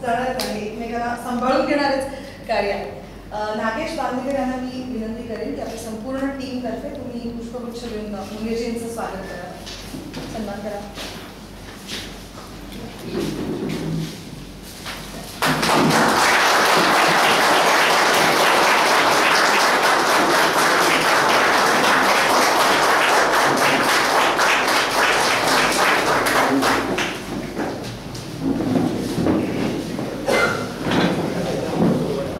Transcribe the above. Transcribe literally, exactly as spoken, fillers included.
जाणार नाही, एकमेकांना सांभाळून घेणारच कार्य आहे. नागेश बांदेकर यांना मी विनंती करेन की आपली संपूर्ण टीम तर्फे तुम्ही पुष्पगुच्छ देऊन मुंगेजींचं स्वागत करा, सन्मान करा.